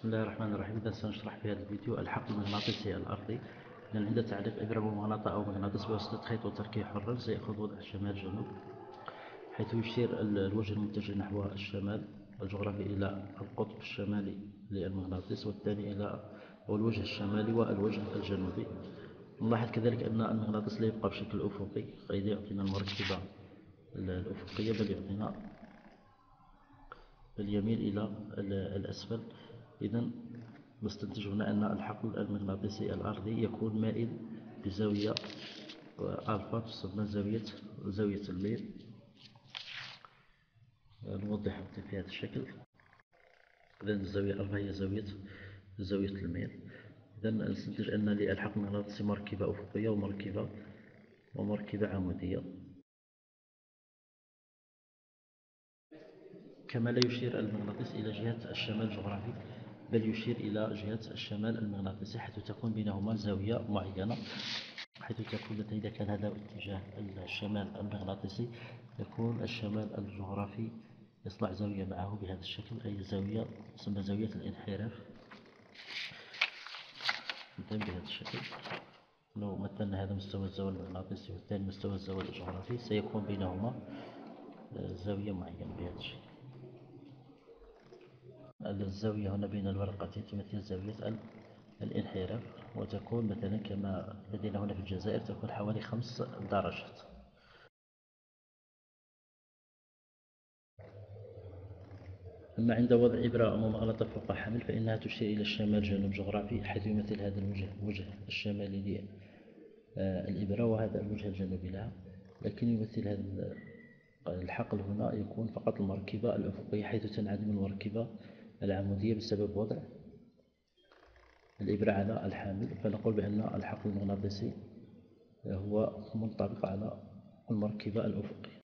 بسم الله الرحمن الرحيم. إذا سنشرح في هذا الفيديو الحقل المغناطيسي الأرضي. إذن عند تعليق إبرة ممغنطة أو مغناطيس بواسطة خيط وتركيب حر سيأخذ وضع الشمال جنوب، حيث يشير الوجه المتجه نحو الشمال الجغرافي إلى القطب الشمالي للمغناطيس، والثاني إلى الوجه الشمالي والوجه الجنوبي. نلاحظ كذلك أن المغناطيس لا يبقى بشكل أفقي، قد يعطينا المركبة الأفقية بل يميل إلى الأسفل. إذن نستنتج هنا أن الحقل المغناطيسي الأرضي يكون مائل بزاوية ألفا تسمى زاوية الميل. نوضحها في هذا الشكل. إذن الزاوية ألفا هي زاوية الميل. إذن نستنتج أن للحقل المغناطيسي مركبة أفقية ومركبة عمودية. كما لا يشير المغناطيس إلى جهة الشمال الجغرافي، بل يشير إلى جهة الشمال المغناطيسي، حيث تكون بينهما زاوية معينة. حيث تكون إذا كان هذا اتجاه الشمال المغناطيسي، يكون الشمال الجغرافي يصنع زاوية معه بهذا الشكل، أي زاوية تسمى زاوية الانحراف. بهذا الشكل لو مثلنا هذا مستوى الزاوية المغناطيسي والثاني مستوى الزاوية الجغرافي، سيكون بينهما زاوية معينة بهذا الشكل. الزاوية هنا بين الورقتين تمثل زاوية الانحراف، وتكون مثلا كما لدينا هنا في الجزائر تكون حوالي 5 درجات. أما عند وضع إبرة ممغنطة فوق حامل فإنها تشير إلى الشمال جنوب جغرافي، حيث يمثل هذا الوجه الشمالي للإبرة وهذا الوجه الجنوبي لها. لكن يمثل هذا الحقل هنا يكون فقط المركبة الأفقية، حيث تنعدم المركبة العمودية بسبب وضع الإبرة على الحامل. فنقول بأن الحقل المغناطيسي هو منطبق على المركبة الأفقية.